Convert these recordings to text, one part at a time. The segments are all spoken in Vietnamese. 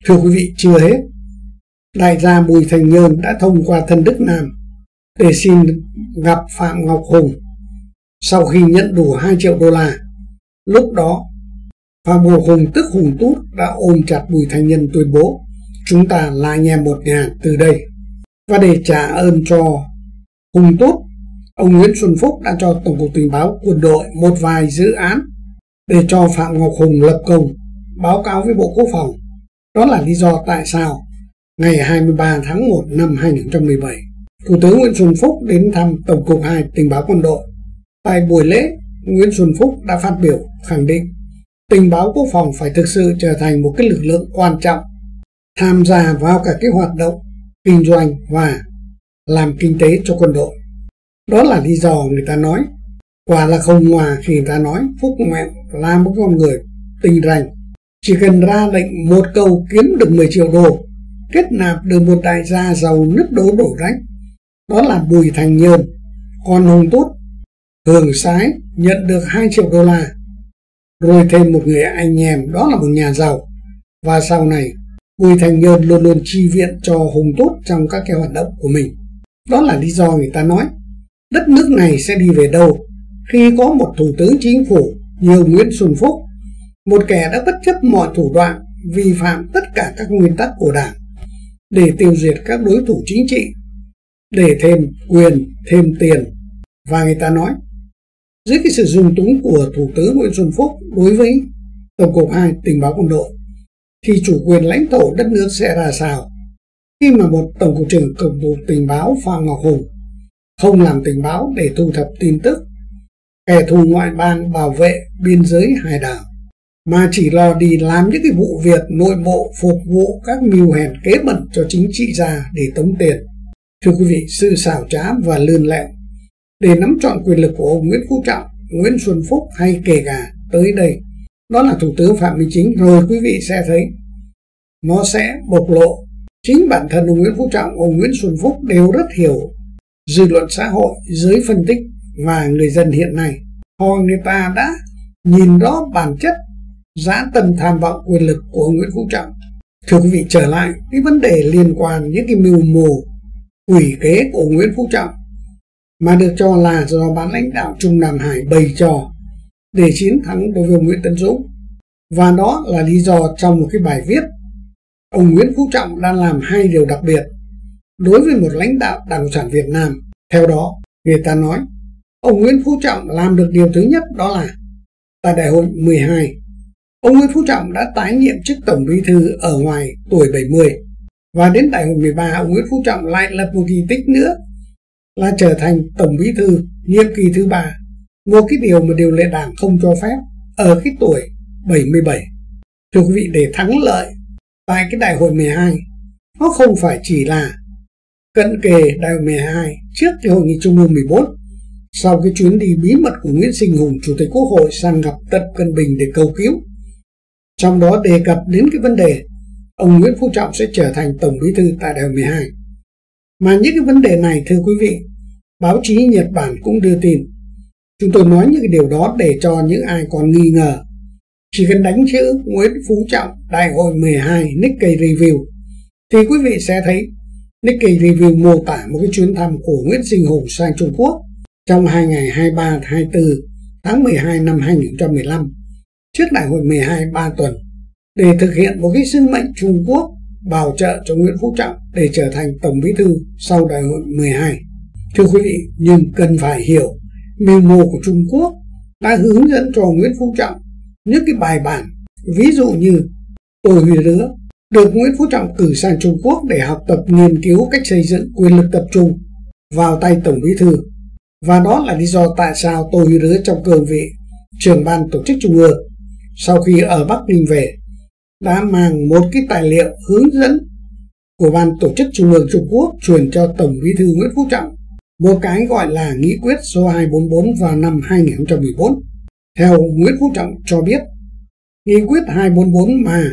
Thưa quý vị, chưa hết, đại gia Bùi Thành Nhơn đã thông qua thân Đức Nam để xin gặp Phạm Ngọc Hùng. Sau khi nhận đủ 2 triệu đô la, lúc đó Phạm Ngọc Hùng tức Hùng Tút đã ôm chặt Bùi Thành Nhơn tuyên bố: chúng ta là anh em một nhà từ đây. Và để trả ơn cho Hùng Tút, ông Nguyễn Xuân Phúc đã cho Tổng cục Tình báo Quân đội một vài dự án để cho Phạm Ngọc Hùng lập công báo cáo với Bộ Quốc phòng. Đó là lý do tại sao ngày 23 tháng 1 năm 2017, Thủ tướng Nguyễn Xuân Phúc đến thăm Tổng cục 2 Tình báo Quân đội. Tại buổi lễ, Nguyễn Xuân Phúc đã phát biểu khẳng định tình báo quốc phòng phải thực sự trở thành một cái lực lượng quan trọng, tham gia vào cả cái hoạt động kinh doanh và làm kinh tế cho quân đội. Đó là lý do người ta nói, quả là không ngoa khi người ta nói Phúc Mẹo là một con người tinh ranh. Chỉ cần ra lệnh một câu kiếm được 10 triệu đô, kết nạp được một đại gia giàu nứt đố đổ rách. Đó là Bùi Thành Nhơn. Còn Hùng Tút hưởng sái nhận được 2 triệu đô la, rồi thêm một người anh em, đó là một nhà giàu. Và sau này Bùi Thành Nhơn luôn luôn chi viện cho Hùng Tút trong các cái hoạt động của mình. Đó là lý do người ta nói đất nước này sẽ đi về đâu khi có một thủ tướng chính phủ như ông Nguyễn Xuân Phúc, một kẻ đã bất chấp mọi thủ đoạn, vi phạm tất cả các nguyên tắc của Đảng để tiêu diệt các đối thủ chính trị, để thêm quyền, thêm tiền. Và người ta nói dưới cái sự dung túng của Thủ tướng Nguyễn Xuân Phúc đối với Tổng cục 2 Tình báo Quân đội thì chủ quyền lãnh thổ đất nước sẽ ra sao khi mà một Tổng cục trưởng Tổng cục Tình báo Phạm Ngọc Hùng không làm tình báo để thu thập tin tức kẻ thù ngoại bang bảo vệ biên giới hải đảo, mà chỉ lo đi làm những cái vụ việc nội bộ phục vụ các mưu hèn kế bẩn cho chính trị gia để tống tiền. Thưa quý vị, sự xảo trá và lươn lẹo để nắm trọn quyền lực của ông Nguyễn Phú Trọng, Nguyễn Xuân Phúc hay kể cả tới đây đó là Thủ tướng Phạm Minh Chính, rồi quý vị sẽ thấy nó sẽ bộc lộ. Chính bản thân ông Nguyễn Phú Trọng, ông Nguyễn Xuân Phúc đều rất hiểu dư luận xã hội, giới phân tích và người dân hiện nay. Người ta đã nhìn rõ bản chất dã tâm tham vọng quyền lực của ông Nguyễn Phú Trọng. Thưa quý vị, trở lại cái vấn đề liên quan những cái mưu mô quỷ kế của ông Nguyễn Phú Trọng mà được cho là do ban lãnh đạo Trung Nam Hải bày trò để chiến thắng đối với ông Nguyễn Tấn Dũng. Và đó là lý do trong một cái bài viết ông Nguyễn Phú Trọng đang làm 2 điều đặc biệt đối với một lãnh đạo Đảng Cộng sản Việt Nam. Theo đó, người ta nói ông Nguyễn Phú Trọng làm được điều thứ nhất, đó là tại Đại hội 12, ông Nguyễn Phú Trọng đã tái nhiệm chức Tổng Bí thư ở ngoài tuổi 70. Và đến Đại hội 13, ông Nguyễn Phú Trọng lại lập một kỳ tích nữa là trở thành Tổng Bí thư nhiệm kỳ thứ 3, một cái điều mà điều lệ Đảng không cho phép ở cái tuổi 77. Thưa quý vị, để thắng lợi tại cái Đại hội 12, nó không phải chỉ là cận kề Đại hội 12 trước cái Hội nghị Trung ương 14, sau cái chuyến đi bí mật của Nguyễn Sinh Hùng, Chủ tịch Quốc hội sang gặp Tập Cận Bình để cầu cứu. Trong đó đề cập đến cái vấn đề ông Nguyễn Phú Trọng sẽ trở thành Tổng Bí thư tại Đại hội 12. Mà những cái vấn đề này, thưa quý vị, báo chí Nhật Bản cũng đưa tin. Chúng tôi nói những cái điều đó để cho những ai còn nghi ngờ, chỉ cần đánh chữ Nguyễn Phú Trọng Đại hội 12 Nikkei Review thì quý vị sẽ thấy Nikkei Review mô tả một cái chuyến thăm của Nguyễn Sinh Hùng sang Trung Quốc trong 2 ngày 23-24 tháng 12 năm 2015 trước Đại hội 12 3 tuần để thực hiện một cái sứ mệnh Trung Quốc bảo trợ cho Nguyễn Phú Trọng để trở thành Tổng Bí thư sau Đại hội 12. Thưa quý vị, nhưng cần phải hiểu mưu mô của Trung Quốc đã hướng dẫn cho Nguyễn Phú Trọng những cái bài bản, ví dụ như Tô Huy Rứa được Nguyễn Phú Trọng cử sang Trung Quốc để học tập nghiên cứu cách xây dựng quyền lực tập trung vào tay Tổng Bí thư. Và đó là lý do tại sao Tô Huy Rứa trong cương vị trưởng ban tổ chức Trung ương sau khi ở Bắc Ninh về đã mang một cái tài liệu hướng dẫn của ban tổ chức Trung ương Trung Quốc truyền cho Tổng Bí thư Nguyễn Phú Trọng, một cái gọi là nghị quyết số 244 vào năm 2014. Theo Nguyễn Phú Trọng cho biết, nghị quyết 244 mà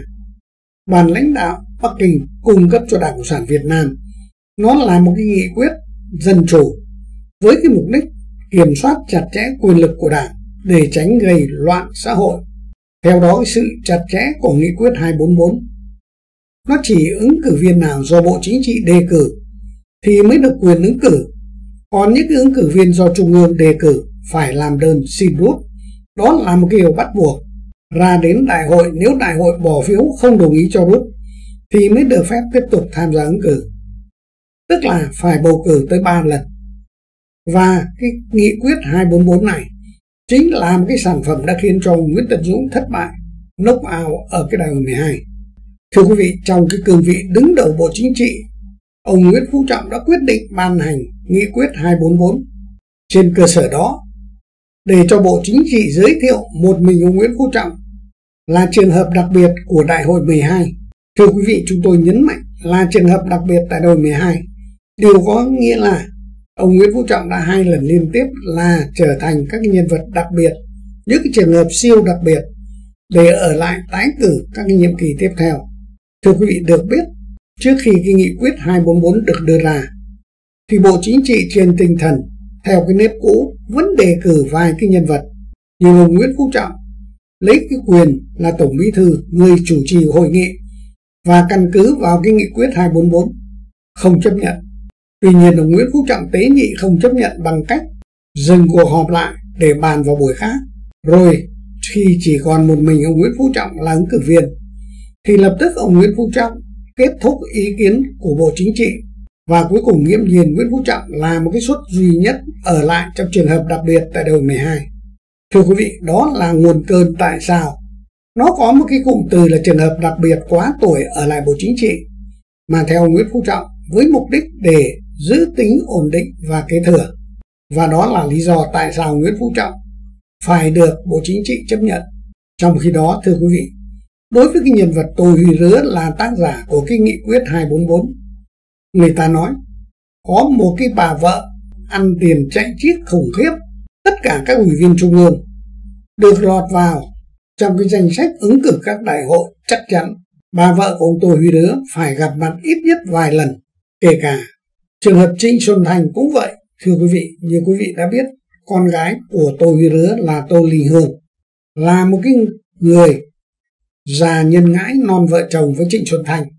ban lãnh đạo Bắc Kinh cung cấp cho Đảng Cộng sản Việt Nam, nó là một cái nghị quyết dân chủ với cái mục đích kiểm soát chặt chẽ quyền lực của Đảng để tránh gây loạn xã hội. Theo đó, cái sự chặt chẽ của nghị quyết 244 nó chỉ ứng cử viên nào do Bộ Chính trị đề cử thì mới được quyền ứng cử. Còn những cái ứng cử viên do Trung ương đề cử phải làm đơn xin rút. Đó là một điều bắt buộc. Ra đến đại hội, nếu đại hội bỏ phiếu không đồng ý cho rút thì mới được phép tiếp tục tham gia ứng cử. Tức là phải bầu cử tới 3 lần. Và cái nghị quyết 244 này chính là một cái sản phẩm đã khiến cho ông Nguyễn Tấn Dũng thất bại, knock out ở cái đại hội 12. Thưa quý vị, trong cái cương vị đứng đầu Bộ Chính trị, ông Nguyễn Phú Trọng đã quyết định ban hành nghị quyết 244. Trên cơ sở đó, để cho Bộ Chính trị giới thiệu một mình ông Nguyễn Phú Trọng là trường hợp đặc biệt của đại hội 12. Thưa quý vị, chúng tôi nhấn mạnh là trường hợp đặc biệt tại đại hội 12. Điều có nghĩa là ông Nguyễn Phú Trọng đã 2 lần liên tiếp là trở thành các nhân vật đặc biệt, những cái trường hợp siêu đặc biệt để ở lại tái cử các cái nhiệm kỳ tiếp theo. Thưa quý vị được biết, trước khi cái nghị quyết 244 được đưa ra thì Bộ Chính trị trên tinh thần theo cái nếp cũ vẫn đề cử vài cái nhân vật như ông Nguyễn Phú Trọng, lấy cái quyền là Tổng Bí thư, người chủ trì hội nghị và căn cứ vào cái nghị quyết 244 không chấp nhận. Tuy nhiên ông Nguyễn Phú Trọng tế nhị không chấp nhận bằng cách dừng cuộc họp lại để bàn vào buổi khác. Rồi khi chỉ còn một mình ông Nguyễn Phú Trọng là ứng cử viên thì lập tức ông Nguyễn Phú Trọng kết thúc ý kiến của Bộ Chính trị và cuối cùng nghiễm nhiên Nguyễn Phú Trọng là một cái suất duy nhất ở lại trong trường hợp đặc biệt tại đại hội 12. Thưa quý vị, đó là nguồn cơn tại sao nó có một cái cụm từ là trường hợp đặc biệt quá tuổi ở lại Bộ Chính trị, mà theo Nguyễn Phú Trọng với mục đích để giữ tính ổn định và kế thừa. Và đó là lý do tại sao Nguyễn Phú Trọng phải được Bộ Chính trị chấp nhận. Trong khi đó, thưa quý vị, đối với cái nhân vật Tô Huy Rứa là tác giả của cái nghị quyết 244, người ta nói có một cái bà vợ ăn tiền chạy chiết khủng khiếp. Tất cả các ủy viên trung ương được lọt vào trong cái danh sách ứng cử các đại hội, chắc chắn bà vợ của ông Tô Huy Rứa phải gặp mặt ít nhất vài lần. Kể cả trường hợp Trịnh Xuân Thanh cũng vậy. Thưa quý vị, như quý vị đã biết, con gái của Tô Huy Rứa là Tô Linh Hương là một cái người già nhân ngãi non vợ chồng với Trịnh Xuân Thanh.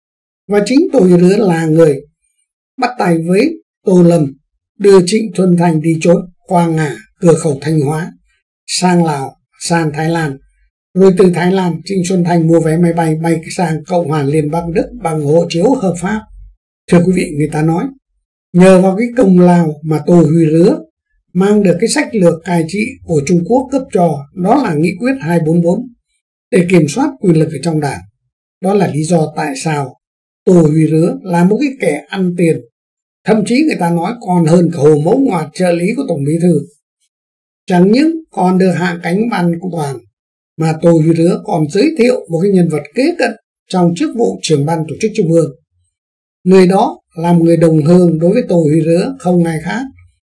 Và chính Tô Huy Rứa là người bắt tay với Tô Lâm đưa Trịnh Xuân Thanh đi trốn qua ngã cửa khẩu Thanh Hóa sang Lào, sang Thái Lan. Rồi từ Thái Lan, Trịnh Xuân Thanh mua vé máy bay bay sang Cộng hòa Liên bang Đức bằng hộ chiếu hợp pháp. Thưa quý vị, người ta nói nhờ vào cái công lao mà Tô Huy Rứa mang được cái sách lược cai trị của Trung Quốc cấp cho, đó là nghị quyết 244 để kiểm soát quyền lực ở trong đảng. Đó là lý do tại sao Tô Huy Rứa là một cái kẻ ăn tiền, thậm chí người ta nói còn hơn cả Hồ Mẫu Ngoạt, trợ lý của Tổng Bí thư. Chẳng những còn được hạ cánh ban của đoàn, mà Tô Huy Rứa còn giới thiệu một cái nhân vật kế cận trong chức vụ trưởng ban tổ chức Trung ương. Người đó là một người đồng hương đối với Tô Huy Rứa, không ai khác.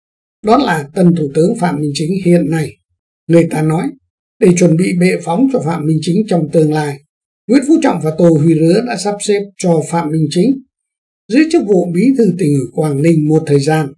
Đó là tân Thủ tướng Phạm Minh Chính hiện nay. Người ta nói để chuẩn bị bệ phóng cho Phạm Minh Chính trong tương lai, Nguyễn Phú Trọng và Tô Huy Rứa đã sắp xếp cho Phạm Minh Chính giữ chức vụ bí thư tỉnh ủy Quảng Ninh một thời gian,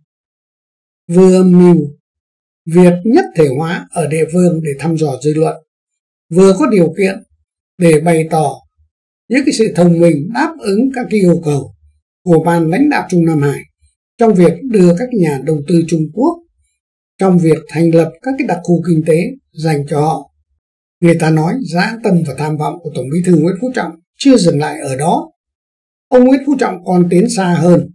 vừa âm mưu việc nhất thể hóa ở địa phương để thăm dò dư luận, vừa có điều kiện để bày tỏ những cái sự thông minh đáp ứng các cái yêu cầu của ban lãnh đạo Trung Nam Hải trong việc đưa các nhà đầu tư Trung Quốc trong việc thành lập các cái đặc khu kinh tế dành cho họ. Người ta nói dã tâm và tham vọng của Tổng Bí thư Nguyễn Phú Trọng chưa dừng lại ở đó. Ông Nguyễn Phú Trọng còn tiến xa hơn,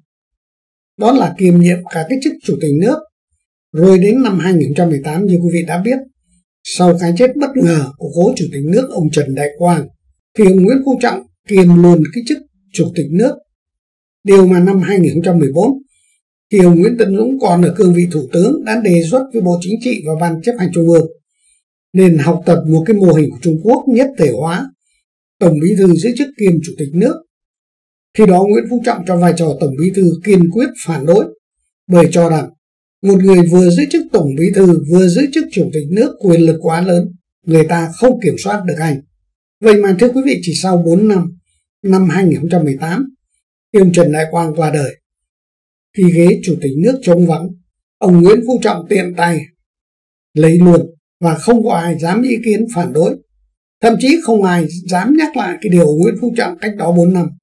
đó là kiêm nhiệm cả cái chức chủ tịch nước. Rồi đến năm 2018, như quý vị đã biết, sau cái chết bất ngờ của cố chủ tịch nước ông Trần Đại Quang, thì ông Nguyễn Phú Trọng kiêm luôn cái chức chủ tịch nước. Điều mà năm 2014, khi ông Nguyễn Tấn Dũng còn ở cương vị thủ tướng đã đề xuất với Bộ Chính trị và Ban chấp hành Trung ương nên học tập một cái mô hình của Trung Quốc nhất thể hóa, Tổng Bí thư giữ chức kiêm chủ tịch nước. Khi đó Nguyễn Phú Trọng trong vai trò Tổng Bí thư kiên quyết phản đối, bởi cho rằng một người vừa giữ chức Tổng Bí thư vừa giữ chức chủ tịch nước quyền lực quá lớn, người ta không kiểm soát được anh. Vậy mà thưa quý vị, chỉ sau 4 năm, năm 2018, khi ông Trần Đại Quang qua đời, khi ghế chủ tịch nước trống vắng, ông Nguyễn Phú Trọng tiện tay lấy luôn và không có ai dám ý kiến phản đối. Thậm chí không ai dám nhắc lại cái điều Nguyễn Phú Trọng cách đó 4 năm.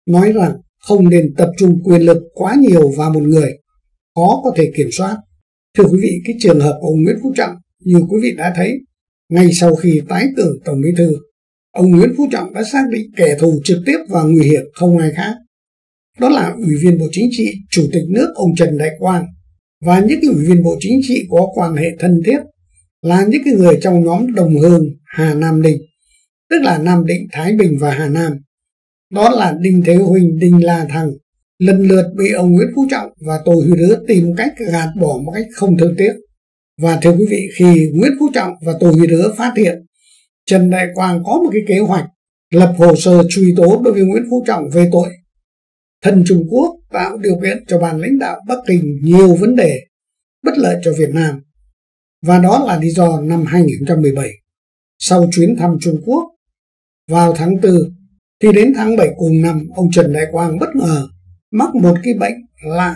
nói rằng không nên tập trung quyền lực quá nhiều vào một người, khó có thể kiểm soát. Thưa quý vị, cái trường hợp của ông Nguyễn Phú Trọng như quý vị đã thấy, ngay sau khi tái cử Tổng Bí thư, ông Nguyễn Phú Trọng đã xác định kẻ thù trực tiếp và nguy hiểm không ai khác. Đó là Ủy viên Bộ Chính trị, Chủ tịch nước ông Trần Đại Quang và những cái Ủy viên Bộ Chính trị có quan hệ thân thiết là những cái người trong nhóm đồng hương Hà Nam Định, tức là Nam Định, Thái Bình và Hà Nam. Đó là Đinh Thế Huynh, Đinh La Thăng, lần lượt bị ông Nguyễn Phú Trọng và Tô Huy Đứa tìm cách gạt bỏ một cách không thương tiếc. Và thưa quý vị, khi Nguyễn Phú Trọng và Tô Huy Đứa phát hiện Trần Đại Quang có một cái kế hoạch lập hồ sơ truy tố đối với Nguyễn Phú Trọng về tội thân Trung Quốc, tạo điều kiện cho ban lãnh đạo Bắc Kinh nhiều vấn đề bất lợi cho Việt Nam. Và đó là lý do năm 2017, sau chuyến thăm Trung Quốc vào tháng 4, thì đến tháng 7 cùng năm, ông Trần Đại Quang bất ngờ mắc một cái bệnh lạ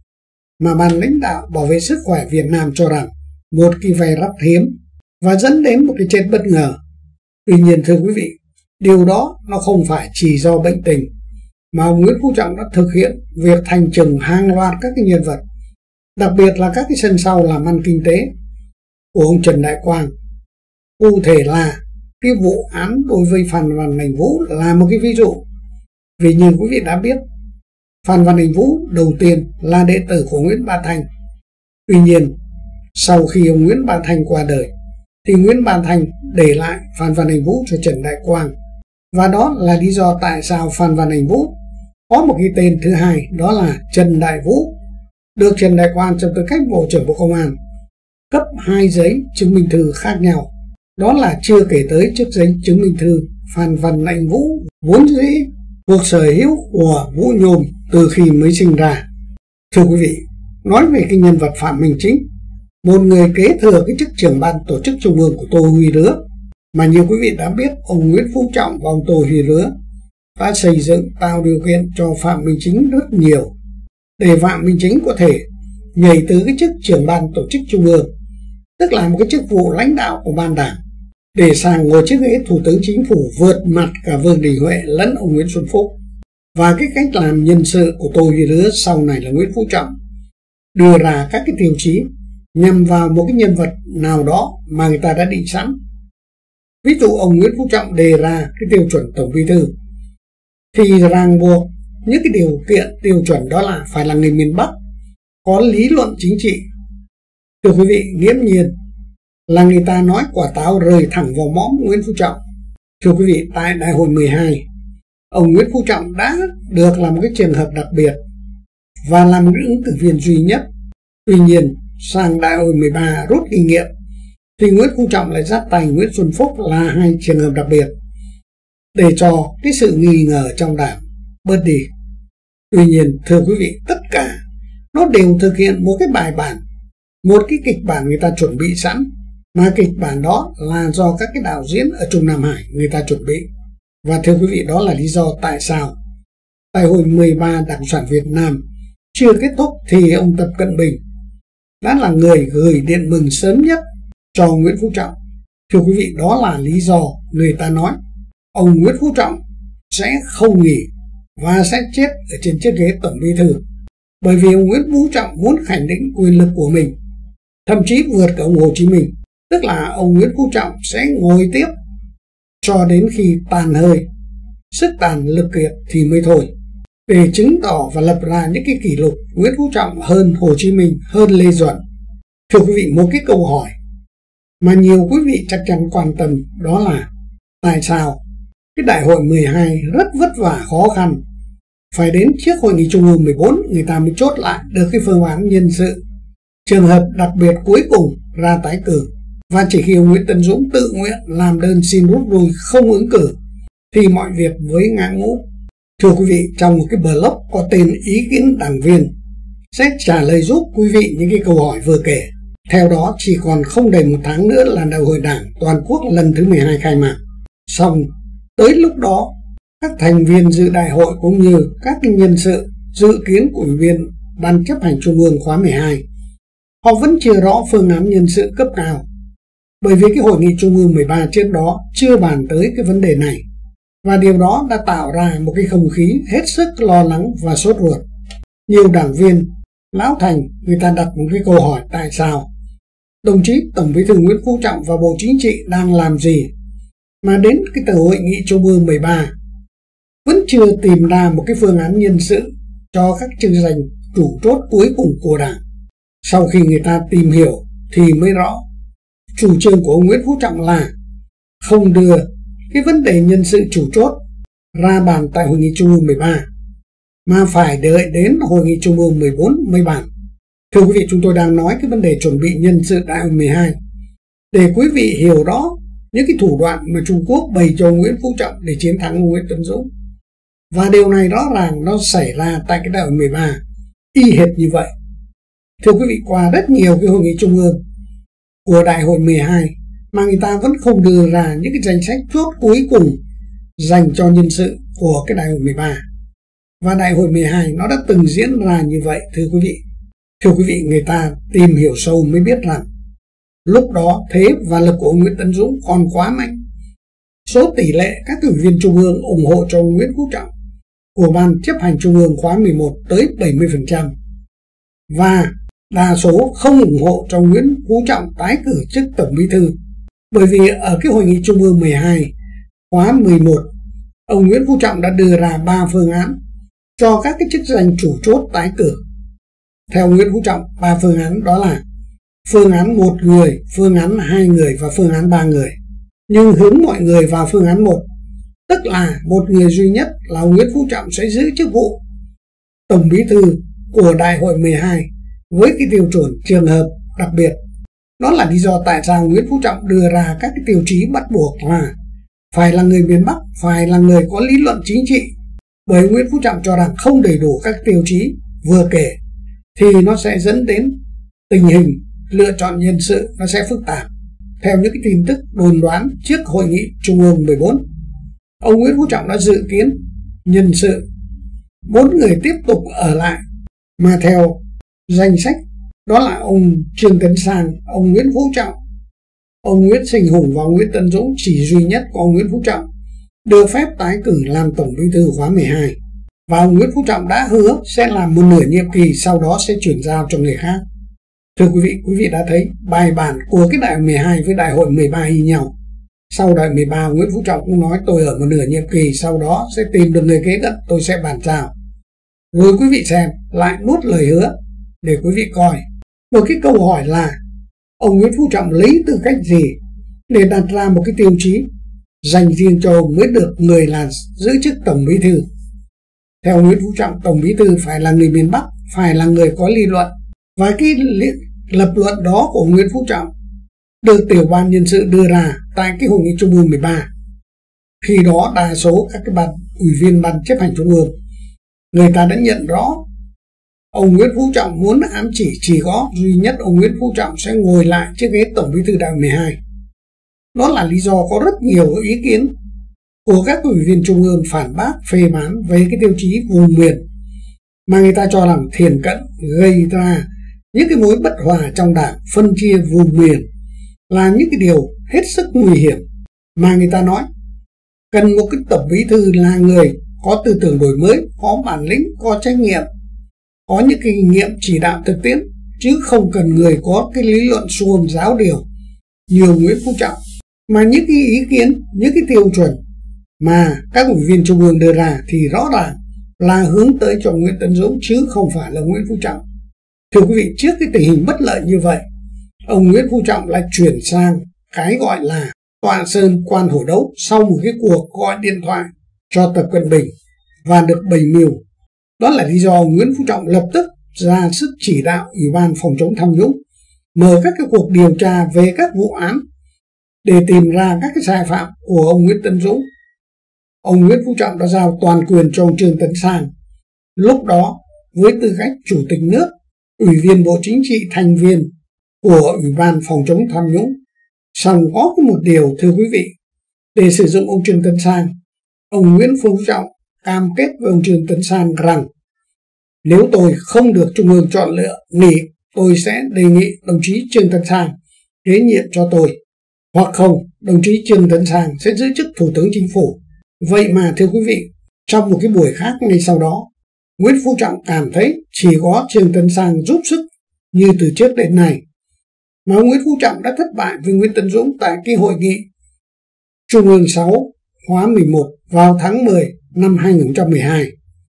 mà ban lãnh đạo Bảo vệ sức khỏe Việt Nam cho rằng một cái virus hiếm và dẫn đến một cái chết bất ngờ. Tuy nhiên thưa quý vị, điều đó nó không phải chỉ do bệnh tình, mà ông Nguyễn Phú Trọng đã thực hiện việc thành trừng hàng loạt các cái nhân vật, đặc biệt là các cái sân sau làm ăn kinh tế của ông Trần Đại Quang. Cụ thể là cái vụ án đối với Phan Văn Anh Vũ là một cái ví dụ. Vì như quý vị đã biết, Phan Văn Anh Vũ đầu tiên là đệ tử của Nguyễn Bá Thanh. Tuy nhiên, sau khi ông Nguyễn Bá Thanh qua đời, thì Nguyễn Bá Thanh để lại Phan Văn Anh Vũ cho Trần Đại Quang. Và đó là lý do tại sao Phan Văn Anh Vũ có một cái tên thứ hai, đó là Trần Đại Vũ, được Trần Đại Quang trong tư cách Bộ trưởng Bộ Công an cấp 2 giấy chứng minh thư khác nhau. Đó là chưa kể tới chiếc giấy chứng minh thư Phan Văn Anh Vũ vốn dĩ thuộc sở hữu của Vũ Nhôm từ khi mới sinh ra. Thưa quý vị, nói về cái nhân vật Phạm Minh Chính, một người kế thừa cái chức trưởng ban tổ chức trung ương của Tô Huy Đứa, mà như quý vị đã biết, ông Nguyễn Phú Trọng và ông Tô Huy Đứa đã xây dựng tạo điều kiện cho Phạm Minh Chính rất nhiều, để Phạm Minh Chính có thể nhảy từ cái chức trưởng ban tổ chức trung ương, tức là một cái chức vụ lãnh đạo của ban đảng, để sang ngồi chiếc ghế thủ tướng chính phủ vượt mặt cả Vương Đình Huệ lẫn ông Nguyễn Xuân Phúc. Và cái cách làm nhân sự của Tô Huy Đứa sau này là Nguyễn Phú Trọng đưa ra các cái tiêu chí nhằm vào một cái nhân vật nào đó mà người ta đã định sẵn. Ví dụ ông Nguyễn Phú Trọng đề ra cái tiêu chuẩn Tổng Bí thư thì ràng buộc những cái điều kiện tiêu chuẩn đó là phải là người miền Bắc, có lý luận chính trị. Thưa quý vị, nghiễm nhiên là người ta nói quả táo rơi thẳng vào mõm Nguyễn Phú Trọng. Thưa quý vị, tại Đại hội 12, ông Nguyễn Phú Trọng đã được làm một cái trường hợp đặc biệt và là một ứng cử viên duy nhất. Tuy nhiên, sang Đại hội 13 rút kinh nghiệm, thì Nguyễn Phú Trọng lại dắt tay Nguyễn Xuân Phúc là hai trường hợp đặc biệt, để cho cái sự nghi ngờ trong đảng bớt đi. Tuy nhiên, thưa quý vị, tất cả nó đều thực hiện một cái bài bản, một cái kịch bản người ta chuẩn bị sẵn, mà kịch bản đó là do các cái đạo diễn ở Trung Nam Hải người ta chuẩn bị. Và thưa quý vị, đó là lý do tại sao Đại hội 13 Đảng Cộng sản Việt Nam chưa kết thúc thì ông Tập Cận Bình đã là người gửi điện mừng sớm nhất cho Nguyễn Phú Trọng. Thưa quý vị, đó là lý do người ta nói ông Nguyễn Phú Trọng sẽ không nghỉ và sẽ chết ở trên chiếc ghế Tổng Bí thư, bởi vì ông Nguyễn Phú Trọng muốn khẳng định quyền lực của mình, thậm chí vượt cả ông Hồ Chí Minh. Tức là ông Nguyễn Phú Trọng sẽ ngồi tiếp cho đến khi tàn hơi, sức tàn lực kiệt thì mới thôi, để chứng tỏ và lập ra những cái kỷ lục Nguyễn Phú Trọng hơn Hồ Chí Minh, hơn Lê Duẩn. Thưa quý vị, một cái câu hỏi mà nhiều quý vị chắc chắn quan tâm, đó là tại sao cái Đại hội 12 rất vất vả khó khăn, phải đến trước Hội nghị Trung ương 14 người ta mới chốt lại được cái phương án nhân sự trường hợp đặc biệt cuối cùng ra tái cử. Và chỉ khi ông Nguyễn Tấn Dũng tự nguyện làm đơn xin rút lui không ứng cử thì mọi việc mới ngã ngũ. Thưa quý vị, trong một cái blog có tên Ý kiến đảng viên sẽ trả lời giúp quý vị những cái câu hỏi vừa kể. Theo đó, chỉ còn không đầy một tháng nữa là Đại hội Đảng toàn quốc lần thứ 12 khai mạc. Xong, tới lúc đó, các thành viên dự đại hội cũng như các nhân sự dự kiến của Ủy viên Ban chấp hành Trung ương khóa 12, họ vẫn chưa rõ phương án nhân sự cấp cao. Bởi vì cái Hội nghị Trung ương 13 trước đó chưa bàn tới cái vấn đề này. Và điều đó đã tạo ra một cái không khí hết sức lo lắng và sốt ruột. Nhiều đảng viên lão thành người ta đặt một cái câu hỏi tại sao đồng chí Tổng Bí thư Nguyễn Phú Trọng và Bộ Chính trị đang làm gì mà đến cái từ hội nghị Trung ương 13 vẫn chưa tìm ra một cái phương án nhân sự cho các chức danh chủ chốt cuối cùng của Đảng. Sau khi người ta tìm hiểu thì mới rõ chủ trương của ông Nguyễn Phú Trọng là không đưa cái vấn đề nhân sự chủ chốt ra bàn tại hội nghị Trung ương 13 mà phải đợi đến hội nghị Trung ương 14 mới bàn. Thưa quý vị, chúng tôi đang nói cái vấn đề chuẩn bị nhân sự đại hội 12 để quý vị hiểu rõ những cái thủ đoạn mà Trung Quốc bày cho Nguyễn Phú Trọng để chiến thắng Nguyễn Tấn Dũng. Và điều này rõ ràng nó xảy ra tại cái đại hội 13 y hệt như vậy. Thưa quý vị, qua rất nhiều cái hội nghị Trung ương của đại hội 12 mà người ta vẫn không đưa ra những cái danh sách chốt cuối cùng dành cho nhân sự của cái đại hội 13. Và đại hội 12 nó đã từng diễn ra như vậy, thưa quý vị. Thưa quý vị, người ta tìm hiểu sâu mới biết rằng lúc đó thế và lực của ông Nguyễn Tấn Dũng còn quá mạnh. Số tỷ lệ các ủy viên Trung ương ủng hộ cho ông Nguyễn Phú Trọng của Ban chấp hành Trung ương khóa 11 tới 70%. Và đa số không ủng hộ cho Nguyễn Phú Trọng tái cử chức Tổng Bí thư. Bởi vì ở cái hội nghị Trung ương 12 khóa 11, ông Nguyễn Phú Trọng đã đưa ra 3 phương án cho các cái chức danh chủ chốt tái cử. Theo Nguyễn Phú Trọng, 3 phương án đó là phương án 1 người, phương án 2 người và phương án 3 người. Nhưng hướng mọi người vào phương án 1, tức là một người duy nhất là ông Nguyễn Phú Trọng sẽ giữ chức vụ Tổng Bí thư của đại hội 12 với cái tiêu chuẩn trường hợp đặc biệt. Đó là lý do tại sao Nguyễn Phú Trọng đưa ra các cái tiêu chí bắt buộc là phải là người miền Bắc, phải là người có lý luận chính trị. Bởi Nguyễn Phú Trọng cho rằng không đầy đủ các tiêu chí vừa kể thì nó sẽ dẫn đến tình hình lựa chọn nhân sự nó sẽ phức tạp. Theo những cái tin tức đồn đoán trước hội nghị Trung ương 14, ông Nguyễn Phú Trọng đã dự kiến nhân sự 4 người tiếp tục ở lại, mà theo danh sách đó là ông Trương Tấn Sang, ông Nguyễn Phú Trọng, ông Nguyễn Sinh Hùng và ông Nguyễn Tấn Dũng, chỉ duy nhất của ông Nguyễn Phú Trọng được phép tái cử làm Tổng Bí thư khóa 12. Và ông Nguyễn Phú Trọng đã hứa sẽ làm một nửa nhiệm kỳ, sau đó sẽ chuyển giao cho người khác. Thưa quý vị đã thấy bài bản của cái đại hội 12 với đại hội 13 y nhau. Sau đại hội 13, Nguyễn Phú Trọng cũng nói tôi ở một nửa nhiệm kỳ, sau đó sẽ tìm được người kế cận, tôi sẽ bàn giao. Rồi quý vị xem, lại nuốt lời hứa để quý vị coi. Một cái câu hỏi là ông Nguyễn Phú Trọng lấy tư cách gì để đặt ra một cái tiêu chí dành riêng cho ông mới được người là giữ chức Tổng Bí thư. Theo Nguyễn Phú Trọng, Tổng Bí thư phải là người miền Bắc, phải là người có lý luận. Và cái lập luận đó của Nguyễn Phú Trọng được tiểu ban nhân sự đưa ra tại cái hội nghị Trung ương 13. Khi đó đa số các cái ủy viên ban chấp hành Trung ương người ta đã nhận rõ ông Nguyễn Phú Trọng muốn ám chỉ có duy nhất ông Nguyễn Phú Trọng sẽ ngồi lại chiếc ghế Tổng Bí thư đại hội 12. Đó là lý do có rất nhiều ý kiến của các ủy viên Trung ương phản bác phê phán về cái tiêu chí vùng miền mà người ta cho rằng thiển cận gây ra những cái mối bất hòa trong Đảng, phân chia vùng miền là những cái điều hết sức nguy hiểm. Mà người ta nói cần một cái Tổng Bí thư là người có tư tưởng đổi mới, có bản lĩnh, có trách nhiệm, có những kinh nghiệm chỉ đạo thực tiễn, chứ không cần người có cái lý luận suông giáo điều như Nguyễn Phú Trọng. Mà những cái ý kiến, những cái tiêu chuẩn mà các ủy viên Trung ương đưa ra thì rõ ràng là hướng tới cho Nguyễn Tấn Dũng chứ không phải là Nguyễn Phú Trọng. Thưa quý vị, trước cái tình hình bất lợi như vậy, ông Nguyễn Phú Trọng lại chuyển sang cái gọi là tọa sơn quan hổ đấu sau một cái cuộc gọi điện thoại cho Tập Cận Bình và được bày mưu. Đó là lý do Nguyễn Phú Trọng lập tức ra sức chỉ đạo Ủy ban phòng chống tham nhũng mở các cái cuộc điều tra về các vụ án để tìm ra các cái sai phạm của ông Nguyễn Tấn Dũng. Ông Nguyễn Phú Trọng đã giao toàn quyền cho ông Trương Tấn Sang, lúc đó với tư cách Chủ tịch nước, Ủy viên Bộ Chính trị, thành viên của Ủy ban phòng chống tham nhũng. Song có một điều, thưa quý vị, để sử dụng ông Trương Tấn Sang, ông Nguyễn Phú Trọng cam kết với ông Trương Tấn Sang rằng nếu tôi không được Trung ương chọn lựa nghỉ, tôi sẽ đề nghị đồng chí Trương Tấn Sang kế nhiệm cho tôi, hoặc không, đồng chí Trương Tấn Sang sẽ giữ chức Thủ tướng Chính phủ Vậy mà thưa quý vị, trong một cái buổi khác ngay sau đó, Nguyễn Phú Trọng cảm thấy chỉ có Trương Tấn Sang giúp sức như từ trước đến nay. Mà Nguyễn Phú Trọng đã thất bại với Nguyễn Tấn Dũng tại cái hội nghị Trung ương 6 khóa 11 vào tháng 10 năm 2012.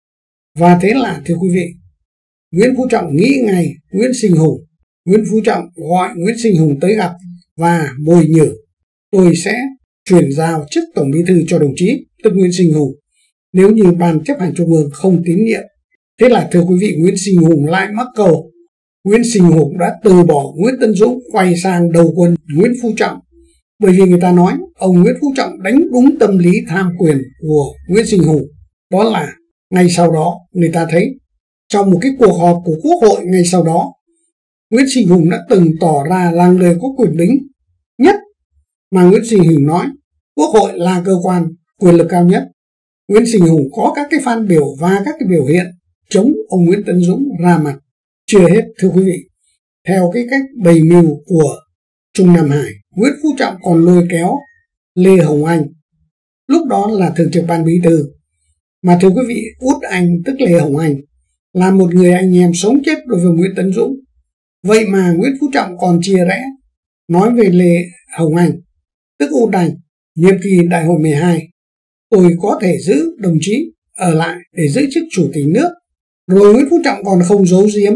Và thế là thưa quý vị, Nguyễn Phú Trọng nghĩ ngay Nguyễn Sinh Hùng. Nguyễn Phú Trọng gọi Nguyễn Sinh Hùng tới gặp và mồi nhử: tôi sẽ chuyển giao chức Tổng Bí thư cho đồng chí, tức Nguyễn Sinh Hùng, nếu như Ban chấp hành Trung ương không tín nhiệm. Thế là thưa quý vị, Nguyễn Sinh Hùng lại mắc câu. Nguyễn Sinh Hùng đã từ bỏ Nguyễn Tấn Dũng, quay sang đầu quân Nguyễn Phú Trọng. Bởi vì người ta nói ông Nguyễn Phú Trọng đánh đúng tâm lý tham quyền của Nguyễn Sinh Hùng. Đó là ngay sau đó người ta thấy trong một cái cuộc họp của Quốc hội ngay sau đó, Nguyễn Sinh Hùng đã từng tỏ ra là người có quyền bính nhất, mà Nguyễn Sinh Hùng nói Quốc hội là cơ quan quyền lực cao nhất. Nguyễn Sinh Hùng có các cái phát biểu và các cái biểu hiện chống ông Nguyễn Tấn Dũng ra mặt. Chưa hết thưa quý vị, theo cái cách bày mưu của Trung Nam Hải, Nguyễn Phú Trọng còn lôi kéo Lê Hồng Anh, lúc đó là thường trực ban bí thư. Mà thưa quý vị, Út Anh tức Lê Hồng Anh là một người anh em sống chết đối với Nguyễn Tấn Dũng. Vậy mà Nguyễn Phú Trọng còn chia rẽ, nói về Lê Hồng Anh tức Út Anh: nhiệm kỳ đại hội 12 tôi có thể giữ đồng chí ở lại để giữ chức chủ tịch nước. Rồi Nguyễn Phú Trọng còn không giấu giếm,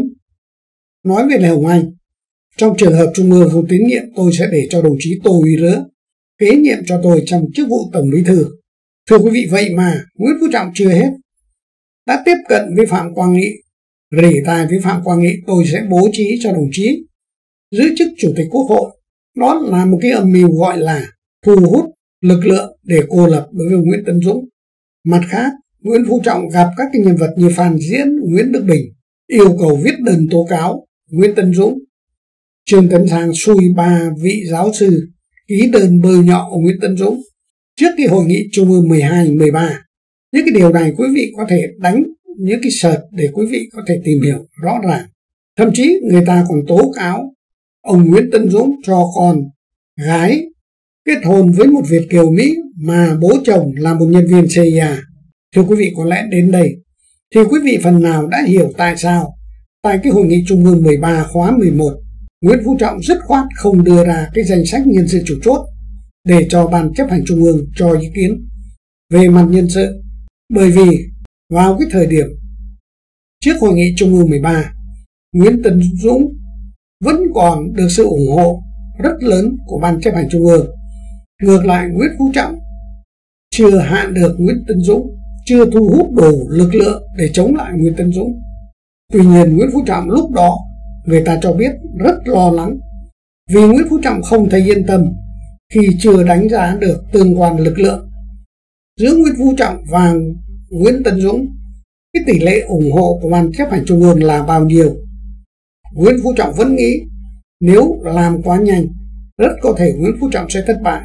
nói về Lê Hồng Anh: trong trường hợp Trung ương không tín nhiệm, tôi sẽ để cho đồng chí Tô Uy Rứa kế nhiệm cho tôi trong chức vụ Tổng Bí thư. Thưa quý vị, vậy mà Nguyễn Phú Trọng chưa hết, đã tiếp cận với Phạm Quang Nghị, rỉ tai với Phạm Quang Nghị: tôi sẽ bố trí cho đồng chí giữ chức Chủ tịch Quốc hội. Đó là một cái âm mưu gọi là thu hút lực lượng để cô lập đối với Nguyễn Tấn Dũng. Mặt khác, Nguyễn Phú Trọng gặp các cái nhân vật như Phan Diễn, Nguyễn Đức Bình, yêu cầu viết đơn tố cáo Nguyễn Tấn Dũng. Trương Tấn Sang xui 3 vị giáo sư ký đơn bôi nhọ ông Nguyễn Tấn Dũng trước cái hội nghị Trung ương 12-13. Những cái điều này quý vị có thể đánh những cái search để quý vị có thể tìm hiểu rõ ràng. Thậm chí người ta còn tố cáo ông Nguyễn Tấn Dũng cho con gái kết hôn với một Việt kiều Mỹ mà bố chồng là một nhân viên CIA. Thưa quý vị, có lẽ đến đây thì quý vị phần nào đã hiểu tại sao tại cái hội nghị Trung ương 13 khóa 11, Nguyễn Phú Trọng dứt khoát không đưa ra cái danh sách nhân sự chủ chốt để cho Ban chấp hành Trung ương cho ý kiến về mặt nhân sự. Bởi vì vào cái thời điểm trước hội nghị Trung ương 13, Nguyễn Tấn Dũng vẫn còn được sự ủng hộ rất lớn của Ban chấp hành Trung ương. Ngược lại, Nguyễn Phú Trọng chưa hạ được Nguyễn Tấn Dũng, chưa thu hút đủ lực lượng để chống lại Nguyễn Tấn Dũng. Tuy nhiên, Nguyễn Phú Trọng lúc đó người ta cho biết rất lo lắng, vì Nguyễn Phú Trọng không thấy yên tâm khi chưa đánh giá được tương quan lực lượng giữa Nguyễn Phú Trọng và Nguyễn Tấn Dũng. Cái tỷ lệ ủng hộ của Ban chấp hành Trung ương là bao nhiêu? Nguyễn Phú Trọng vẫn nghĩ nếu làm quá nhanh, rất có thể Nguyễn Phú Trọng sẽ thất bại.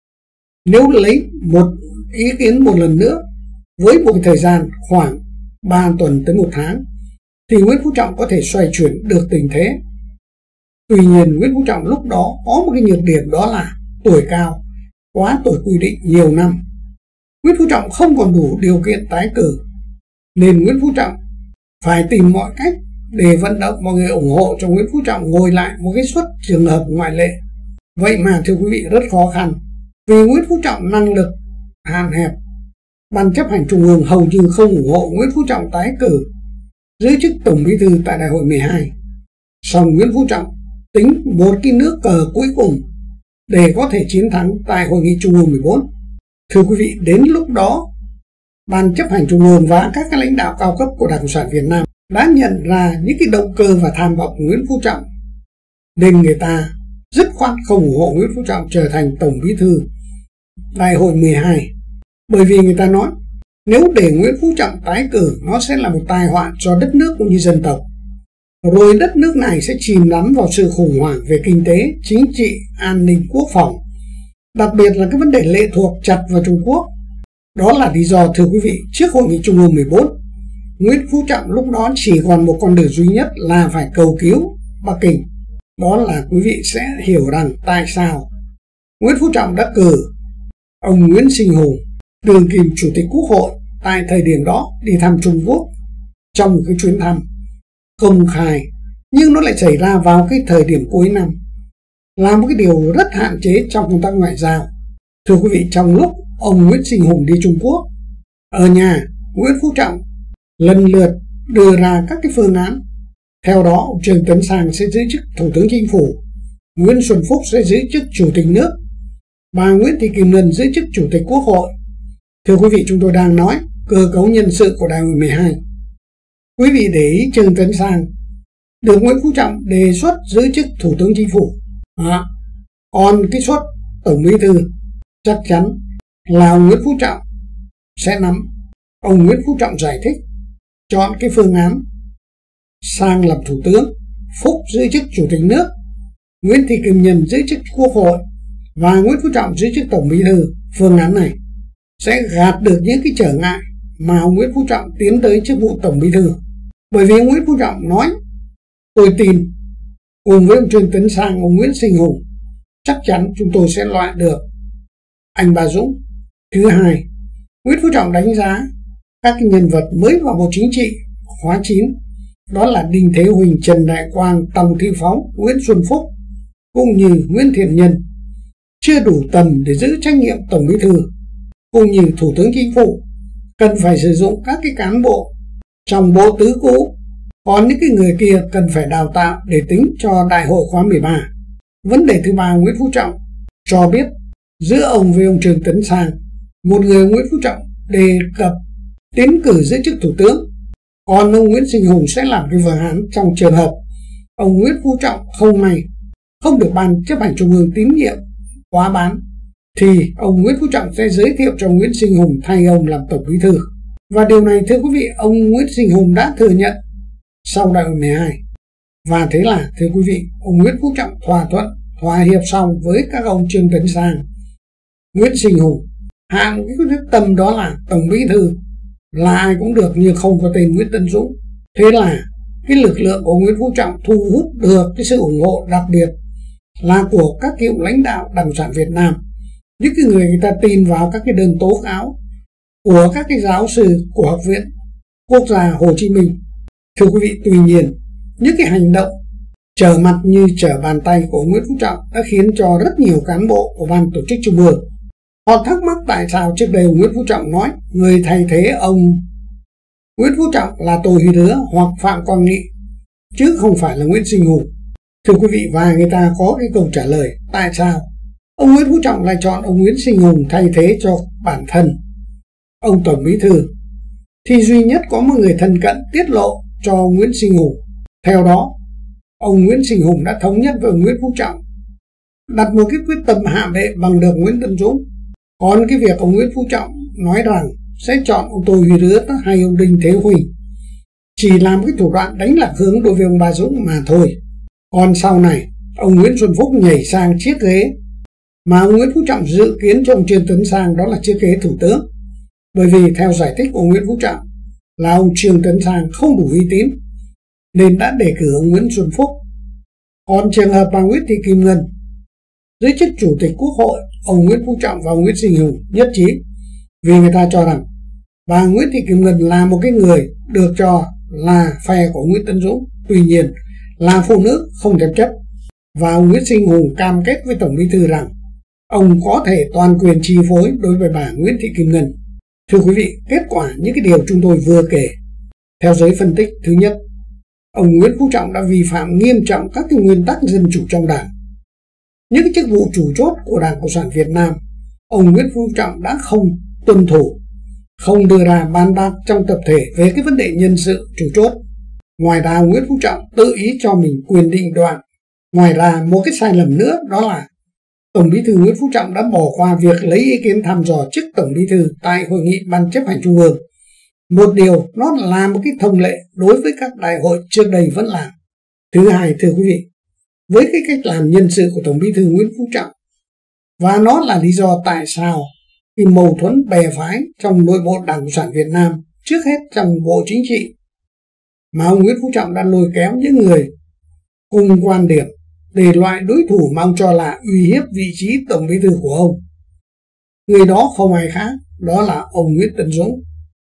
Nếu lấy một ý kiến một lần nữa với một thời gian khoảng 3 tuần tới 1 tháng thì Nguyễn Phú Trọng có thể xoay chuyển được tình thế. Tuy nhiên, Nguyễn Phú Trọng lúc đó có một cái nhược điểm, đó là tuổi cao, quá tuổi quy định nhiều năm. Nguyễn Phú Trọng không còn đủ điều kiện tái cử, nên Nguyễn Phú Trọng phải tìm mọi cách để vận động mọi người ủng hộ cho Nguyễn Phú Trọng ngồi lại một cái suất trường hợp ngoại lệ. Vậy mà thưa quý vị, rất khó khăn, vì Nguyễn Phú Trọng năng lực hạn hẹp. Ban chấp hành Trung ương hầu như không ủng hộ Nguyễn Phú Trọng tái cử giữ chức Tổng Bí thư tại đại hội 12. Song Nguyễn Phú Trọng tính một cái nước cờ cuối cùng để có thể chiến thắng tại hội nghị Trung ương 14. Thưa quý vị, đến lúc đó Ban chấp hành Trung ương và các lãnh đạo cao cấp của Đảng Cộng sản Việt Nam đã nhận ra những cái động cơ và tham vọng của Nguyễn Phú Trọng, nên người ta dứt khoát không ủng hộ Nguyễn Phú Trọng trở thành Tổng Bí thư đại hội 12. Bởi vì người ta nói nếu để Nguyễn Phú Trọng tái cử, nó sẽ là một tai họa cho đất nước cũng như dân tộc. Rồi đất nước này sẽ chìm đắm vào sự khủng hoảng về kinh tế, chính trị, an ninh, quốc phòng. Đặc biệt là cái vấn đề lệ thuộc chặt vào Trung Quốc. Đó là lý do, thưa quý vị, trước hội nghị Trung ương 14, Nguyễn Phú Trọng lúc đó chỉ còn một con đường duy nhất là phải cầu cứu Bắc Kinh. Đó là quý vị sẽ hiểu rằng tại sao Nguyễn Phú Trọng đã cử ông Nguyễn Sinh Hùng đương kim chủ tịch Quốc hội tại thời điểm đó đi thăm Trung Quốc trong một cái chuyến thăm công khai, nhưng nó lại xảy ra vào cái thời điểm cuối năm, là một cái điều rất hạn chế trong công tác ngoại giao. Thưa quý vị, trong lúc ông Nguyễn Sinh Hùng đi Trung Quốc, ở nhà Nguyễn Phú Trọng lần lượt đưa ra các cái phương án. Theo đó, ông Trương Tấn Sang sẽ giữ chức Thủ tướng Chính phủ, Nguyễn Xuân Phúc sẽ giữ chức Chủ tịch nước, bà Nguyễn Thị Kim Ngân giữ chức Chủ tịch Quốc hội. Thưa quý vị, chúng tôi đang nói cơ cấu nhân sự của Đại hội 12. Quý vị để ý, Trương Tấn Sang được Nguyễn Phú Trọng đề xuất giữ chức Thủ tướng Chính phủ. Còn cái suất Tổng Bí thư chắc chắn là ông Nguyễn Phú Trọng sẽ nắm. Ông Nguyễn Phú Trọng giải thích chọn cái phương án Sang làm Thủ tướng, Phúc giữ chức Chủ tịch nước, Nguyễn Thị Kim Ngân giữ chức Quốc hội và Nguyễn Phú Trọng giữ chức Tổng Bí thư. Phương án này sẽ gạt được những cái trở ngại mà ông Nguyễn Phú Trọng tiến tới chức vụ Tổng Bí thư. Bởi vì ông Nguyễn Phú Trọng nói, tôi tin cùng với ông Trương Tấn Sang, ông Nguyễn Sinh Hùng, chắc chắn chúng tôi sẽ loại được anh Bà Dũng. Thứ hai, Nguyễn Phú Trọng đánh giá các cái nhân vật mới vào Bộ Chính trị khóa 9, đó là Đinh Thế Huỳnh, Trần Đại Quang, Tòng Thị Phóng, Nguyễn Xuân Phúc cũng như Nguyễn Thiện Nhân chưa đủ tầm để giữ trách nhiệm Tổng Bí thư cũng như Thủ tướng Chính phủ. Cần phải sử dụng các cái cán bộ trong bộ tứ cũ, còn những cái người kia cần phải đào tạo để tính cho Đại hội khóa 13. Vấn đề thứ ba, Nguyễn Phú Trọng cho biết giữa ông với ông Trương Tấn Sang, một người Nguyễn Phú Trọng đề cập tiến cử giữ chức Thủ tướng, còn ông Nguyễn Sinh Hùng sẽ làm cái phương án trong trường hợp ông Nguyễn Phú Trọng không may không được Ban Chấp hành Trung ương tín nhiệm quá bán, thì ông Nguyễn Phú Trọng sẽ giới thiệu cho Nguyễn Sinh Hùng thay ông làm Tổng Bí thư. Và điều này, thưa quý vị, ông Nguyễn Sinh Hùng đã thừa nhận sau Đại hội 12. Và thế là, thưa quý vị, ông Nguyễn Phú Trọng thỏa hiệp xong với các ông Trương Tấn Sang, Nguyễn Sinh Hùng, hạ một cái quyết tâm, đó là Tổng Bí thư là ai cũng được nhưng không có tên Nguyễn Tấn Dũng. Thế là cái lực lượng của Nguyễn Phú Trọng thu hút được cái sự ủng hộ đặc biệt là của các cựu lãnh đạo Đảng Cộng sản Việt Nam, những cái người ta tin vào các cái đơn tố cáo của các cái giáo sư của Học viện Quốc gia Hồ Chí Minh. Thưa quý vị, tuy nhiên những cái hành động trở mặt như trở bàn tay của Nguyễn Phú Trọng đã khiến cho rất nhiều cán bộ của Ban Tổ chức Trung ương họ thắc mắc tại sao trước đây Nguyễn Phú Trọng nói người thay thế ông Nguyễn Phú Trọng là Tô Huy Đứa hoặc Phạm Quang Nghị chứ không phải là Nguyễn Sinh Hùng. Thưa quý vị, và người ta có cái câu trả lời tại sao ông Nguyễn Phú Trọng lại chọn ông Nguyễn Sinh Hùng thay thế cho bản thân ông Tổng Bí thư. Thì duy nhất có một người thân cận tiết lộ cho Nguyễn Sinh Hùng. Theo đó, ông Nguyễn Sinh Hùng đã thống nhất với ông Nguyễn Phú Trọng đặt một cái quyết tâm hạ bệ bằng được Nguyễn Tấn Dũng. Còn cái việc ông Nguyễn Phú Trọng nói rằng sẽ chọn ông Tô Huy Đứa hay ông Đinh Thế Huỳnh chỉ làm cái thủ đoạn đánh lạc hướng đối với ông Bà Dũng mà thôi. Còn sau này, ông Nguyễn Xuân Phúc nhảy sang chiếc ghế mà ông Nguyễn Phú Trọng dự kiến cho ông Trương Tấn Sang, đó là chiếc ghế thủ tướng. Bởi vì theo giải thích của Nguyễn Phú Trọng là ông Trương Tấn Sang không đủ uy tín nên đã đề cử ông Nguyễn Xuân Phúc. Còn trường hợp bà Nguyễn Thị Kim Ngân dưới chức Chủ tịch Quốc hội, ông Nguyễn Phú Trọng và ông Nguyễn Sinh Hùng nhất trí vì người ta cho rằng bà Nguyễn Thị Kim Ngân là một cái người được cho là phe của Nguyễn Tấn Dũng, tuy nhiên là phụ nữ không thể chấp. Và ông Nguyễn Sinh Hùng cam kết với Tổng Bí thư rằng ông có thể toàn quyền chi phối đối với bà Nguyễn Thị Kim Ngân. Thưa quý vị, kết quả những cái điều chúng tôi vừa kể theo giới phân tích, thứ nhất, ông Nguyễn Phú Trọng đã vi phạm nghiêm trọng các cái nguyên tắc dân chủ trong Đảng. Những cái chức vụ chủ chốt của Đảng Cộng sản Việt Nam, ông Nguyễn Phú Trọng đã không tuân thủ, không đưa ra bàn bạc trong tập thể về cái vấn đề nhân sự chủ chốt. Ngoài ra, Nguyễn Phú Trọng tự ý cho mình quyền định đoạn. Ngoài ra, một cái sai lầm nữa đó là Tổng Bí thư Nguyễn Phú Trọng đã bỏ qua việc lấy ý kiến thăm dò chức Tổng Bí thư tại Hội nghị Ban Chấp hành Trung ương. Một điều nó là một cái thông lệ đối với các đại hội trước đây vẫn làm. Thứ hai, thưa quý vị, với cái cách làm nhân sự của Tổng Bí thư Nguyễn Phú Trọng, và nó là lý do tại sao cái mâu thuẫn bè phái trong nội bộ Đảng Cộng sản Việt Nam, trước hết trong Bộ Chính trị, mà ông Nguyễn Phú Trọng đã lôi kéo những người cùng quan điểm để loại đối thủ mà ông cho là uy hiếp vị trí Tổng Bí thư của ông. Người đó không ai khác đó là ông Nguyễn Tấn Dũng.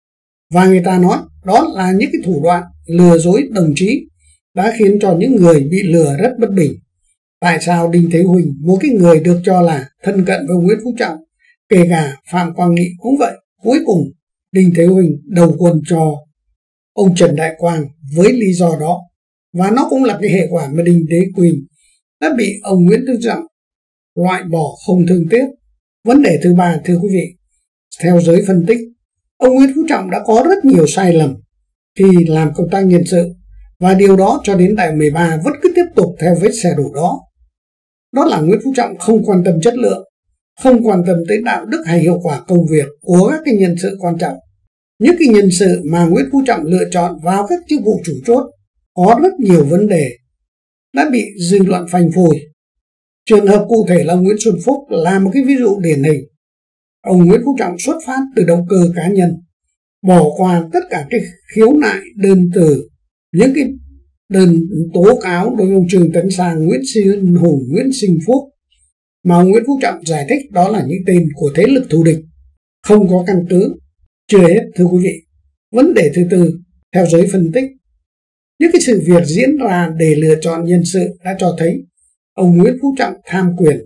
Và người ta nói đó là những cái thủ đoạn lừa dối đồng chí đã khiến cho những người bị lừa rất bất bình. Tại sao Đinh Thế Huỳnh, một cái người được cho là thân cận với Nguyễn Phú Trọng, kể cả Phạm Quang Nghị cũng vậy, cuối cùng Đinh Thế Huỳnh đầu quân cho ông Trần Đại Quang với lý do đó. Và nó cũng là cái hệ quả mà Đinh Thế Huỳnh đã bị ông Nguyễn Phú Trọng loại bỏ không thương tiếc. Vấn đề thứ ba, thưa quý vị, theo giới phân tích, ông Nguyễn Phú Trọng đã có rất nhiều sai lầm khi làm công tác nhân sự, và điều đó cho đến đại 13 vẫn cứ tiếp tục theo vết xe đổ đó. Đó là Nguyễn Phú Trọng không quan tâm chất lượng, không quan tâm tới đạo đức hay hiệu quả công việc của các cái nhân sự quan trọng. Những cái nhân sự mà Nguyễn Phú Trọng lựa chọn vào các chức vụ chủ chốt có rất nhiều vấn đề đã bị dư luận phanh phui. Trường hợp cụ thể là Nguyễn Xuân Phúc là một cái ví dụ điển hình. Ông Nguyễn Phú Trọng xuất phát từ động cơ cá nhân, bỏ qua tất cả cái khiếu nại đơn từ, những cái đơn tố cáo đối với ông Trương Tấn Sang, Nguyễn Sinh Hùng, Nguyễn Sinh Phúc mà ông Nguyễn Phú Trọng giải thích đó là những tên của thế lực thù địch, không có căn cứ. Chưa hết, thưa quý vị, vấn đề thứ tư, theo giới phân tích, những cái sự việc diễn ra để lựa chọn nhân sự đã cho thấy ông Nguyễn Phú Trọng tham quyền,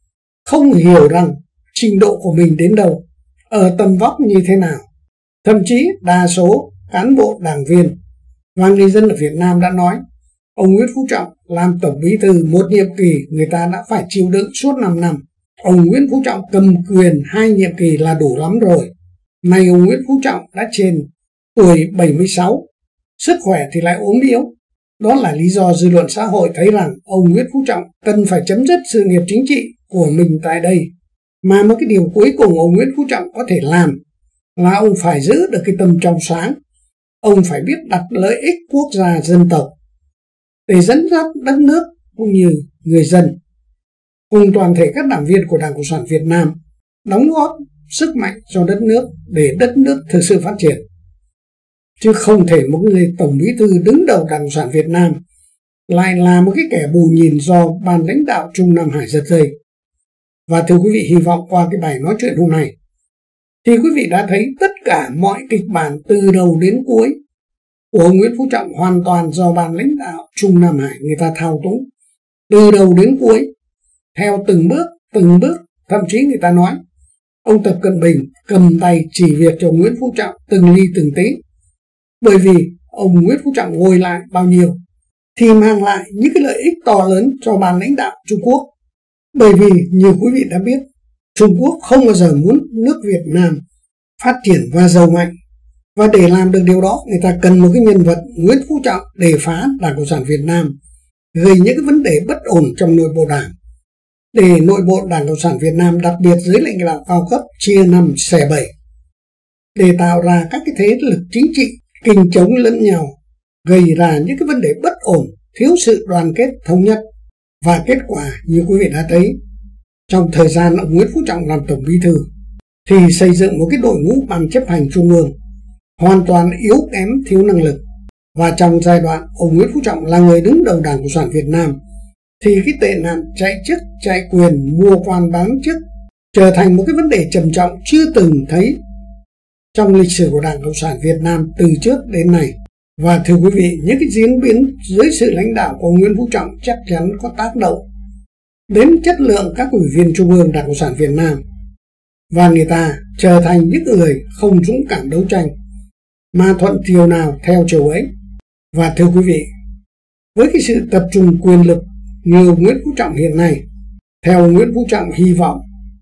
không hiểu rằng trình độ của mình đến đâu, ở tầm vóc như thế nào. Thậm chí đa số cán bộ đảng viên và người dân ở Việt Nam đã nói ông Nguyễn Phú Trọng làm tổng bí thư một nhiệm kỳ người ta đã phải chịu đựng suốt 5 năm. Ông Nguyễn Phú Trọng cầm quyền 2 nhiệm kỳ là đủ lắm rồi. Nay ông Nguyễn Phú Trọng đã trên tuổi 76, sức khỏe thì lại ốm yếu. Đó là lý do dư luận xã hội thấy rằng ông Nguyễn Phú Trọng cần phải chấm dứt sự nghiệp chính trị của mình tại đây. Mà một cái điều cuối cùng ông Nguyễn Phú Trọng có thể làm là ông phải giữ được cái tâm trong sáng. Ông phải biết đặt lợi ích quốc gia dân tộc để dẫn dắt đất nước cũng như người dân cùng toàn thể các đảng viên của Đảng Cộng sản Việt Nam đóng góp sức mạnh cho đất nước để đất nước thực sự phát triển. Chứ không thể một người tổng bí thư đứng đầu Đảng Cộng sản Việt Nam lại là một cái kẻ bù nhìn do ban lãnh đạo Trung Nam Hải giật dây. Và thưa quý vị, hy vọng qua cái bài nói chuyện hôm nay thì quý vị đã thấy tất cả mọi kịch bản từ đầu đến cuối của ông Nguyễn Phú Trọng hoàn toàn do ban lãnh đạo Trung Nam Hải người ta thao túng từ đầu đến cuối, theo từng bước, thậm chí người ta nói ông Tập Cận Bình cầm tay chỉ việc cho Nguyễn Phú Trọng từng ly từng tí, bởi vì ông Nguyễn Phú Trọng ngồi lại bao nhiêu thì mang lại những cái lợi ích to lớn cho ban lãnh đạo Trung Quốc. Bởi vì như quý vị đã biết, Trung Quốc không bao giờ muốn nước Việt Nam phát triển và giàu mạnh. Và để làm được điều đó, người ta cần một cái nhân vật Nguyễn Phú Trọng để phá Đảng Cộng sản Việt Nam, gây những cái vấn đề bất ổn trong nội bộ đảng, để nội bộ Đảng Cộng sản Việt Nam, đặc biệt dưới lãnh đạo cao cấp, chia năm xẻ bảy, để tạo ra các cái thế lực chính trị kình chống lẫn nhau, gây ra những cái vấn đề bất ổn, thiếu sự đoàn kết thống nhất. Và kết quả như quý vị đã thấy, trong thời gian ông Nguyễn Phú Trọng làm tổng bí thư thì xây dựng một cái đội ngũ ban chấp hành trung ương hoàn toàn yếu kém, thiếu năng lực. Và trong giai đoạn ông Nguyễn Phú Trọng là người đứng đầu Đảng Cộng sản Việt Nam thì cái tệ nạn chạy chức, chạy quyền, mua quan bán chức trở thành một cái vấn đề trầm trọng chưa từng thấy trong lịch sử của Đảng Cộng sản Việt Nam từ trước đến nay. Và thưa quý vị, những cái diễn biến dưới sự lãnh đạo của Nguyễn Phú Trọng chắc chắn có tác động đến chất lượng các ủy viên Trung ương Đảng Cộng sản Việt Nam, và người ta trở thành những người không dũng cảm đấu tranh mà thuận chiều nào theo chiều ấy. Và thưa quý vị, với cái sự tập trung quyền lực như Nguyễn Phú Trọng hiện nay, theo Nguyễn Phú Trọng hy vọng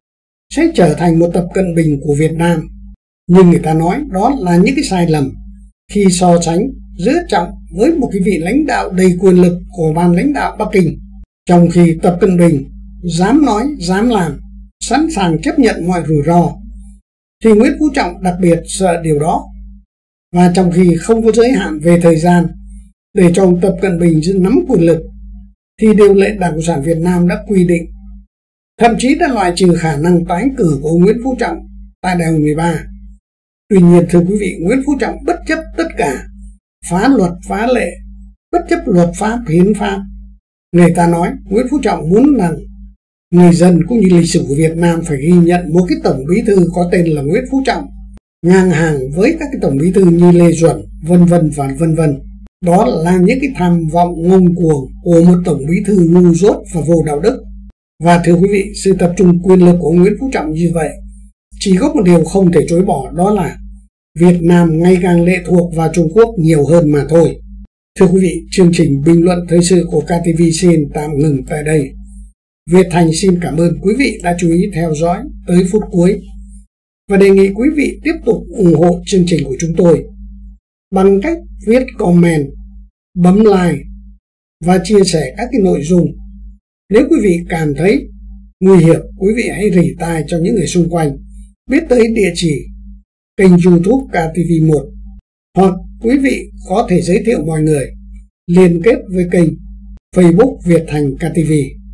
sẽ trở thành một Tập Cận Bình của Việt Nam. Nhưng người ta nói đó là những cái sai lầm khi so sánh giữa Trọng với một cái vị lãnh đạo đầy quyền lực của ban lãnh đạo Bắc Kinh, trong khi Tập Cận Bình dám nói, dám làm, sẵn sàng chấp nhận mọi rủi ro, thì Nguyễn Phú Trọng đặc biệt sợ điều đó. Và trong khi không có giới hạn về thời gian để cho ông Tập Cận Bình nắm quyền lực, thì điều lệ Đảng Cộng sản Việt Nam đã quy định, thậm chí đã loại trừ khả năng tái cử của ông Nguyễn Phú Trọng tại Đại hội 13. Tuy nhiên, thưa quý vị, Nguyễn Phú Trọng bất chấp tất cả, phá luật phá lệ, bất chấp luật pháp hiến pháp. Người ta nói Nguyễn Phú Trọng muốn rằng Người dân cũng như lịch sử của Việt Nam phải ghi nhận một cái tổng bí thư có tên là Nguyễn Phú Trọng, ngang hàng với các cái tổng bí thư như Lê Duẩn, vân vân và vân vân. Đó là những cái tham vọng ngông cuồng của một tổng bí thư ngu dốt và vô đạo đức. Và thưa quý vị, sự tập trung quyền lực của Nguyễn Phú Trọng như vậy chỉ có một điều không thể chối bỏ, đó là Việt Nam ngày càng lệ thuộc vào Trung Quốc nhiều hơn mà thôi. Thưa quý vị, chương trình bình luận thời sự của KTV xin tạm ngừng tại đây. Việt Thành xin cảm ơn quý vị đã chú ý theo dõi tới phút cuối và đề nghị quý vị tiếp tục ủng hộ chương trình của chúng tôi bằng cách viết comment, bấm like và chia sẻ các cái nội dung. Nếu quý vị cảm thấy nguy hiểm, quý vị hãy rỉ tai cho những người xung quanh biết tới địa chỉ kênh YouTube KTV1, hoặc quý vị có thể giới thiệu mọi người liên kết với kênh Facebook Việt Thành KTV.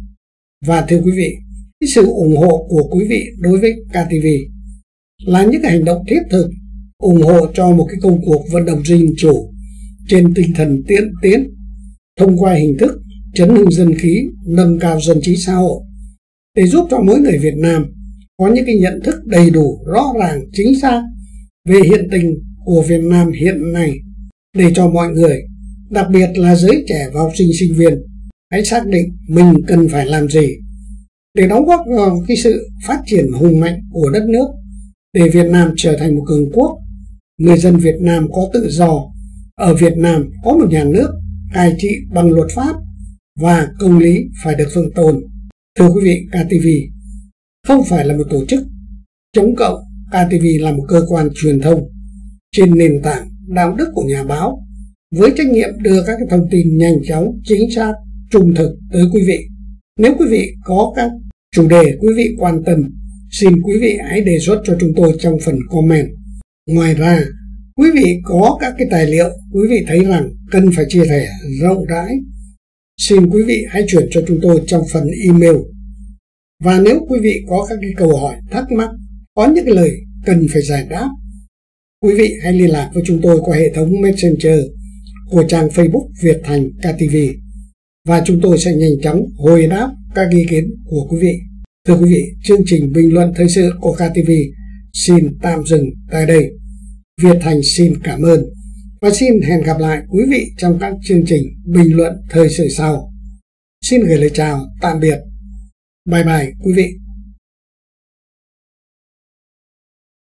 Và thưa quý vị, cái sự ủng hộ của quý vị đối với KTV là những cái hành động thiết thực ủng hộ cho một cái công cuộc vận động dân chủ trên tinh thần tiến tiến, thông qua hình thức chấn hưng dân khí, nâng cao dân trí xã hội, để giúp cho mỗi người Việt Nam có những cái nhận thức đầy đủ, rõ ràng, chính xác về hiện tình của Việt Nam hiện nay, để cho mọi người, đặc biệt là giới trẻ và học sinh sinh viên, hãy xác định mình cần phải làm gì để đóng góp vào cái sự phát triển hùng mạnh của đất nước, để Việt Nam trở thành một cường quốc, người dân Việt Nam có tự do, ở Việt Nam có một nhà nước cai trị bằng luật pháp và công lý phải được thượng tôn. Thưa quý vị, KTV không phải là một tổ chức chống cộng. KTV là một cơ quan truyền thông trên nền tảng đạo đức của nhà báo, với trách nhiệm đưa các cái thông tin nhanh chóng, chính xác, trung thực tới quý vị. Nếu quý vị có các chủ đề quý vị quan tâm, xin quý vị hãy đề xuất cho chúng tôi trong phần comment. Ngoài ra, quý vị có các cái tài liệu quý vị thấy rằng cần phải chia sẻ rộng rãi, xin quý vị hãy chuyển cho chúng tôi trong phần email. Và nếu quý vị có các cái câu hỏi, thắc mắc, có những cái lời cần phải giải đáp, quý vị hãy liên lạc với chúng tôi qua hệ thống Messenger của trang Facebook Việt Thành KTV, và chúng tôi sẽ nhanh chóng hồi đáp các ý kiến của quý vị. Thưa quý vị, chương trình bình luận thời sự của KTV xin tạm dừng tại đây. Việt Thành xin cảm ơn và xin hẹn gặp lại quý vị trong các chương trình bình luận thời sự sau. Xin gửi lời chào tạm biệt. Bye bye quý vị.